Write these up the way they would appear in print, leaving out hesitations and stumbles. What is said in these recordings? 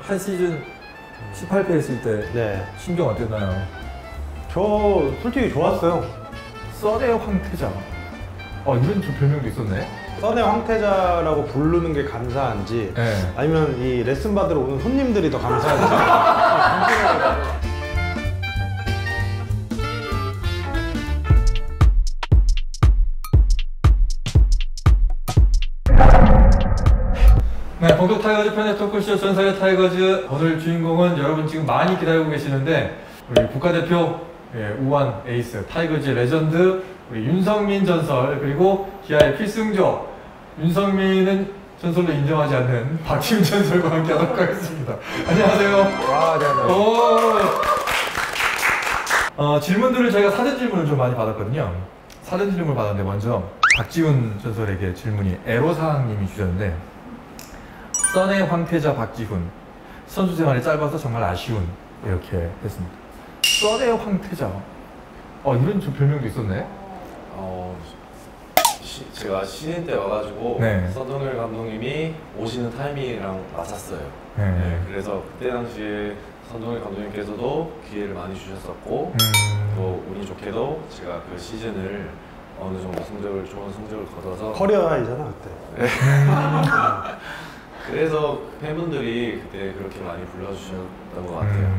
한 시즌 18패 했을 때 네. 신경 어땠나요? 저 솔직히 좋았어요. 썬의 황태자. 이런 좀 별명도 있었네. 썬의 황태자라고 부르는 게 감사한지 네. 아니면 이 레슨 받으러 오는 손님들이 더 감사한지. 네, 본격 타이거즈 편의 토크쇼 전설의 타이거즈. 오늘 주인공은 여러분 지금 많이 기다리고 계시는데 우리 국가대표 우완 에이스 타이거즈 레전드 우리 윤성민 전설, 그리고 기아의 필승조 윤성민은 전설로 인정하지 않는 박지훈 전설과 함께 하도록 하겠습니다. 안녕하세요. 와, 네. 질문들을 저희가 사전 질문을 좀 많이 받았거든요. 사전 질문을 받았는데 먼저 박지훈 전설에게 질문이 애로사항님이 주셨는데, 썬의 황태자 박지훈, 선수 생활이 짧아서 정말 아쉬운, 이렇게 했습니다. 썬의 황태자, 이런 좀 별명도 있었네. 제가 신인 때 와가지고 네. 서동열 감독님이 오시는 타이밍이랑 맞았어요. 네. 그래서 그때 당시에 서동열 감독님께서도 기회를 많이 주셨었고 또 운이 좋게도 제가 그 시즌을 어느 정도 좋은 성적을 거둬서 커리어 하이잖아 그때. 네. 그래서 팬분들이 그때 그렇게 많이 불러주셨던 것 같아요.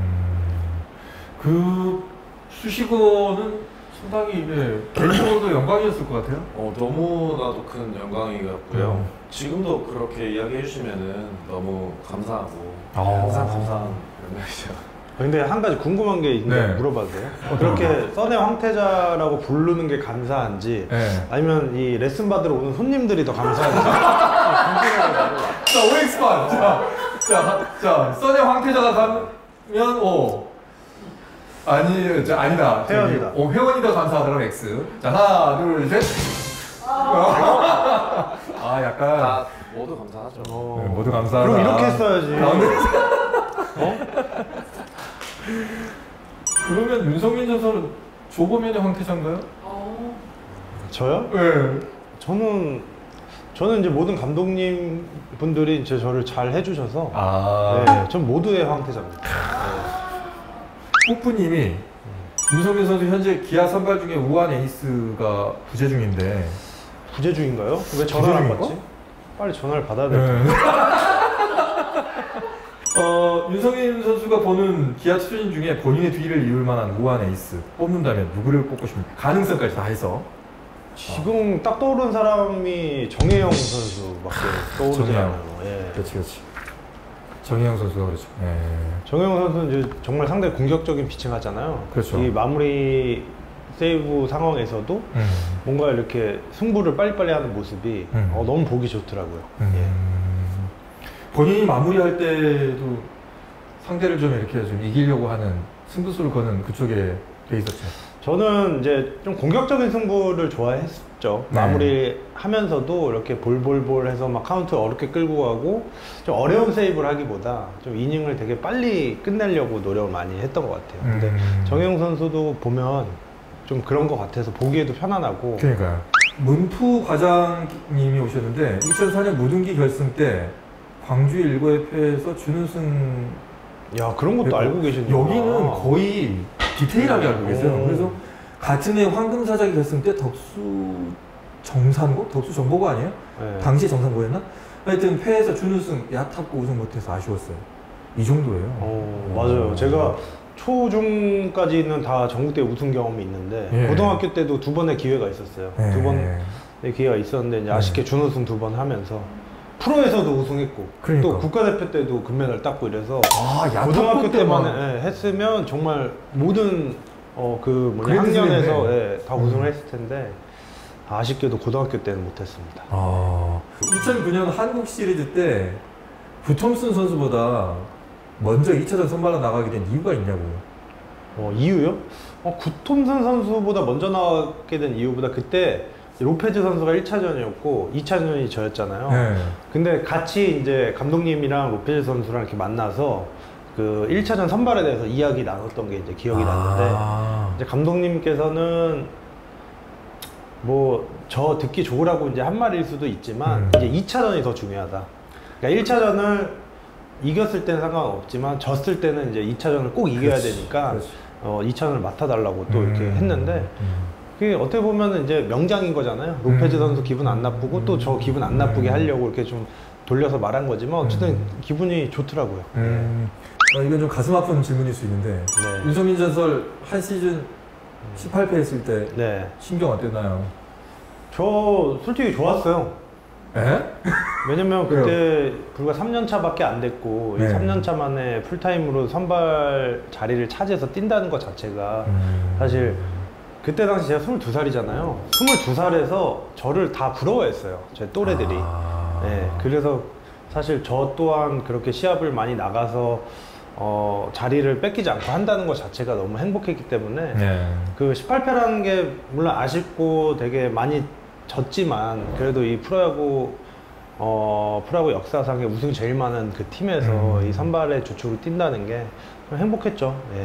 그 수식어는 상당히 개인적으로도 영광이었을 것 같아요. 너무나도 큰 영광이었고요. 지금도 그렇게 이야기해 주시면은 너무 감사하고 항상 감사한 영광이죠. 근데 한 가지 궁금한 게 있는데 네. 물어봐도 돼요? 그렇게 썬의 황태자라고 부르는 게 감사한지 네. 아니면 이 레슨 받으러 오는 손님들이 더 감사한지. 자, OX판! 자, 썬의 황태자가 가면 O. 아니다. 회원이다. 회원이 더 감사하다면 X. 자, 하나, 둘, 셋. 약간. 다 모두 감사하죠. 네, 모두 감사하다. 그럼 이렇게 했어야지. 그러면 윤성민 전설은 조보면의 황태자인가요? 저요? 네. 저는 이제 모든 감독님 분들이 이제 저를 잘 해주셔서 네, 전 모두의 황태자입니다. 뽀프님이 윤성민 선수 현재 기아 선발 중에 우완 에이스가 부재 중인데. 부재 중인가요? 왜 전화를 안 받지? 빨리 전화를 받아야 될 텐데. 윤성민 선수가 보는 기아 투수진 중에 본인의 뒤를 이을 만한 우완 에이스 뽑는다면 누구를 뽑고 싶습니까? 가능성까지 다 해서. 지금 딱 떠오른 사람이 정혜영 선수밖에 떠오르지 않아요. 예. 그렇지. 정혜영 선수가 그렇죠. 예. 정혜영 선수는 이제 정말 상당히 공격적인 피칭 하잖아요. 그렇죠. 이 마무리 세이브 상황에서도 뭔가 이렇게 승부를 빨리빨리 하는 모습이 너무 보기 좋더라고요. 예. 본인이 마무리할 때도 상대를 좀 이렇게 좀 이기려고 하는 승부수를 거는 그쪽에 돼 있었죠. 저는 이제 좀 공격적인 승부를 좋아했죠. 네. 마무리 하면서도 이렇게 볼볼볼 해서 막 카운트 어렵게 끌고 가고 좀 어려운 세이브를 하기보다 좀 이닝을 되게 빨리 끝내려고 노력을 많이 했던 것 같아요. 근데 정혜영 선수도 보면 좀 그런 것 같아서 보기에도 편안하고. 그러니까요. 문프 과장님이 오셨는데 2004년 무등기 결승 때 광주 1구에서 준우승. 야, 그런 것도 알고 계시는구나. 여기는 거의 디테일하게 알고 계세요. 그래서 같은 해 황금사자기 결승 때 덕수 정산고? 덕수 정보고 아니에요? 네. 당시 정산고였나? 하여튼 패에서 준우승 야탑고 우승 못해서 아쉬웠어요. 이 정도예요. 맞아요. 제가 초중까지는 다 전국대 우승 경험이 있는데 고등학교 때도 2번의 기회가 있었어요. 2번의 기회가 있었는데 이제 아쉽게 준우승 2번 하면서 프로에서도 우승했고 또 국가대표 때도 금메달 땄고 이래서 고등학교 때만 했으면 정말 모든 학년에서 다 우승을 했을 텐데 아쉽게도 고등학교 때는 못했습니다. 2009년 한국 시리즈 때 부톰슨 선수보다 먼저 2차전 선발로 나가게 된 이유가 있냐고요? 이유요? 구톰슨 선수보다 먼저 나가게 된 이유보다 그때 로페즈 선수가 1차전이었고 2차전이 저였잖아요. 근데 같이 이제 감독님이랑 로페즈 선수랑 이렇게 만나서 그 1차전 선발에 대해서 이야기 나눴던 게 이제 기억이 났는데 이제 감독님께서는 뭐 저 듣기 좋으라고 이제 한 말일 수도 있지만 이제 2차전이 더 중요하다. 그러니까 1차전을 이겼을 때는 상관없지만 졌을 때는 이제 2차전을 꼭 이겨야 그렇지, 되니까 그렇지. 2차전을 맡아달라고 또 이렇게 했는데 그게 어떻게 보면은 이제 명장인 거잖아요. 로페즈 선수 기분 안 나쁘고 또 저 기분 안 나쁘게 하려고 이렇게 좀 돌려서 말한 거지만 어쨌든 기분이 좋더라고요. 이건 좀 가슴 아픈 질문일 수 있는데 네. 윤성민 전설 한 시즌 18패 했을 때 네. 신경 어땠나요? 저 솔직히 좋았어요. 에? 왜냐면 그때 불과 3년 차밖에 안 됐고 네. 이 3년 차 만에 풀타임으로 선발 자리를 차지해서 뛴다는 것 자체가 사실 그때 당시 제가 22살이잖아요. 22살에서 저를 다 부러워했어요. 제 또래들이. 네, 그래서 사실 저 또한 그렇게 시합을 많이 나가서 자리를 뺏기지 않고 한다는 것 자체가 너무 행복했기 때문에 네. 그 18패라는 게 물론 아쉽고 되게 많이 졌지만 그래도 이 프로야구 역사상에 우승이 제일 많은 그 팀에서 이 선발의 주축으로 뛴다는 게 행복했죠. 예.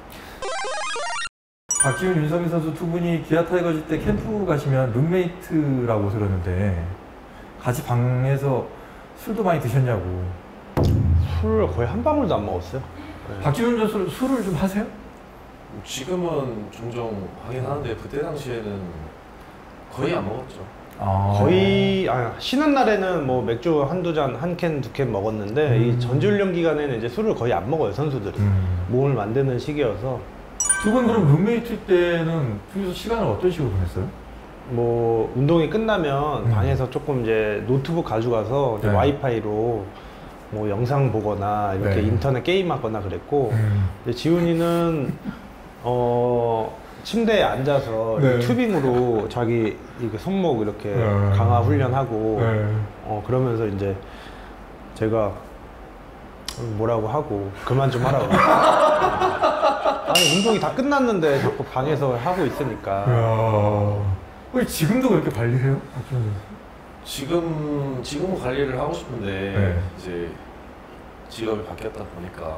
박지훈, 윤성민 선수 두 분이 기아 타이거즈 때 캠프 가시면 룸메이트라고 들었는데 같이 방에서 술도 많이 드셨냐고. 술을 거의 한 방울도 안 먹었어요. 네. 박지훈 선수 술을 좀 하세요? 지금은 종종 하긴 하는데 그때 당시에는 거의 안 먹었죠. 거의 쉬는 날에는 뭐 맥주 한두 잔, 한 캔, 두 캔 먹었는데 이 전지훈련 기간에는 이제 술을 거의 안 먹어요, 선수들이. 몸을 만드는 시기여서. 두 분 그럼 룸메이트 때는 둘이서 시간을 어떤 식으로 보냈어요? 뭐 운동이 끝나면 방에서 조금 이제 노트북 가져가서 이제 네. 와이파이로 뭐 영상 보거나 이렇게 네. 인터넷 게임 하거나 그랬고 이제 지훈이는 침대에 앉아서 네. 튜빙으로 자기 이렇게 손목 이렇게 네. 강화 훈련하고 네. 그러면서 이제 제가 뭐라고 하고 그만 좀 하라고. 아니 운동이 다 끝났는데 자꾸 방에서 하고 있으니까. 왜 지금도 그렇게 관리해요? 지금은 관리를 하고 싶은데 네. 이제 직업이 바뀌었다 보니까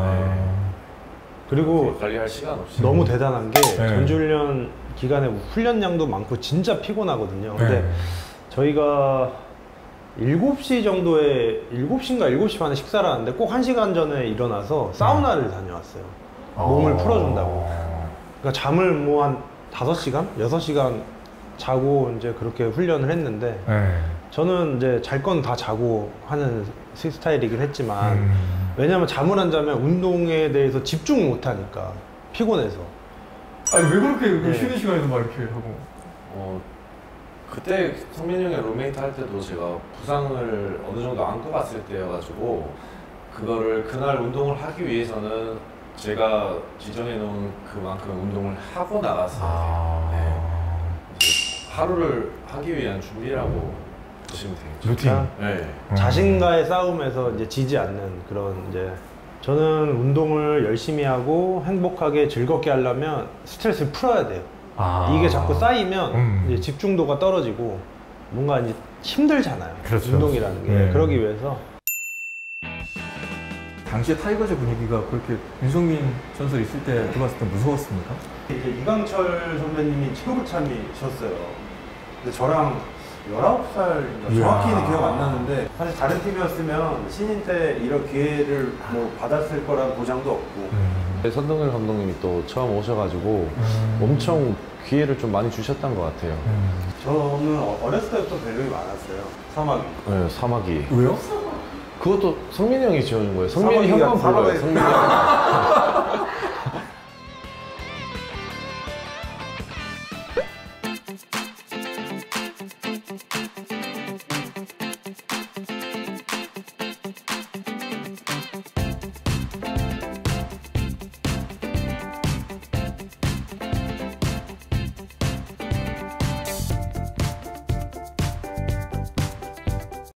그리고 관리할 시간 없이 너무 대단한 게 네. 전지훈련 기간에 훈련량도 많고 진짜 피곤하거든요. 근데 네. 저희가 7시 정도에 7시인가 7시 반에 식사를 하는데 꼭 1시간 전에 일어나서 사우나를 다녀왔어요. 몸을 풀어준다고. 그러니까 잠을 뭐 한 5시간? 6시간 자고 이제 그렇게 훈련을 했는데 저는 이제 잘 건 다 자고 하는 스타일이긴 했지만 왜냐면 잠을 안 자면 운동에 대해서 집중 못 하니까 피곤해서. 아니 왜 그렇게 네. 쉬는 시간에도 막 이렇게 하고? 그때 성민이 형의 룸메이트 할 때도 제가 부상을 어느 정도 안고 갔을 때여가지고 그거를 그날 운동을 하기 위해서는 제가 지정해 놓은 그만큼 운동을 하고 나가서 이제 하루를 하기 위한 준비라고 보시면 되겠죠. 루틴. 네. 자신과의 싸움에서 이제 지지 않는 그런 이제 저는 운동을 열심히 하고 행복하게 즐겁게 하려면 스트레스를 풀어야 돼요. 이게 자꾸 쌓이면 이제 집중도가 떨어지고 뭔가 이제 힘들잖아요. 그렇죠. 운동이라는 게. 네. 그러기 위해서 당시에 타이거즈 분위기가 그렇게 윤성민 선수 있을 때 들어봤을 때 무서웠습니까? 이제 이강철 선배님이 최고 참이셨어요. 근데 저랑 19살인가 정확히는 기억 안 나는데 사실 다른 팀이었으면 신인 때 이런 기회를 뭐 받았을 거란 보장도 없고 선동열 감독님이 또 처음 오셔가지고 엄청 기회를 좀 많이 주셨던 것 같아요. 저는 어렸을 때부터 별명이 많았어요. 사마귀. 네, 사마귀. 왜요? 그것도 성민이 형이 지어준 거예요. 성민이 형만 사마귀가 불러요. 성민이 형.